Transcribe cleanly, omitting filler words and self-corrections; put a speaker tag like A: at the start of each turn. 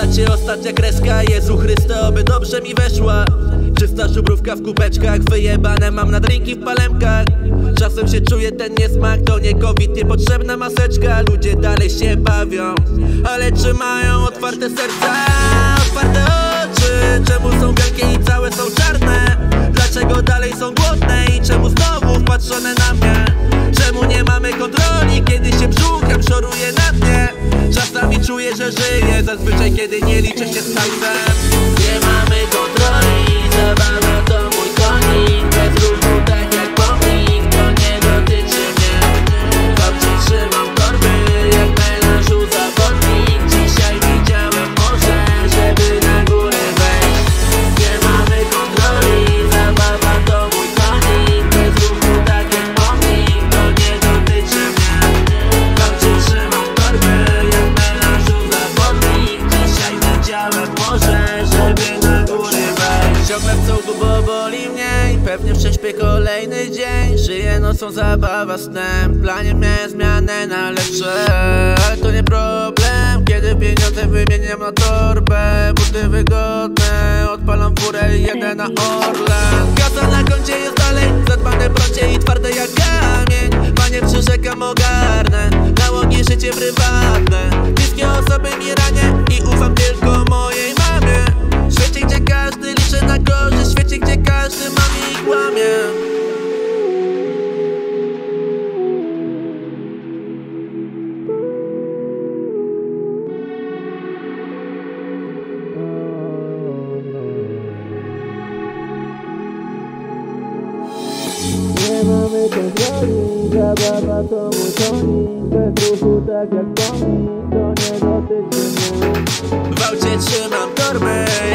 A: Cię ostatnia kreska, Jezu Chryste, oby dobrze mi weszła. Czysta żubrówka w kubeczkach, wyjebane mam na drinki w palemkach. Czasem się czuję ten niesmak, to nie COVID, niepotrzebna maseczka. Ludzie dalej się bawią, ale czy mają otwarte serca, otwarte oczy? Czemu są wielkie i całe są czarne? Dlaczego dalej są głodne i czemu znowu wpatrzone na mnie? Czemu nie mamy kontroli, kiedy się brzuchem szoruje na dnie? Czasami czuję, że żyję, zazwyczaj kiedy nie liczę się z hajsem. Nie mamy kontroli, zabawa to mój konik. Bez ruchu tak jak pomnik, to nie dotyczy mnie. W aucie trzymam torby, jak melanżu zawodnik. Dzisiaj widziałem morze, żeby na górę wejść. Nie mamy kontroli, zabawa to mój konik. Bez ruchu tak jak pomnik, to nie dotyczy mnie. W aucie trzymam torby, jak melanżu zawodnik. Dzisiaj widziałem morze, żeby na górę wejść. Ciągle w cugu, bo boli mnie i pewnie prześpię kolejny dzień. Żyję nocą, zabawa snem. W planie miałem zmianę na lepsze, ale to nie problem, kiedy pieniądze wymieniam na torbę. Buty wygodne, odpalam furę i jedę na Orlen. Kasa na koncie jest dalej, zadbane brocie i twarde jak kamień. Panie, przyrzekam, ogarnę nałogi, życie prywatne. Bliskie osoby mi ranię i ufam tylko mojej mamie. W świecie, gdzie każdy liczy na korzyść, w świecie, gdzie każdy ma mi i kłamie. Nie mamy kontroli, zabawa to mój konik. Bez ruchu tak jak pomnik, to nie dotyczy mnie. W aucie trzymam torbę,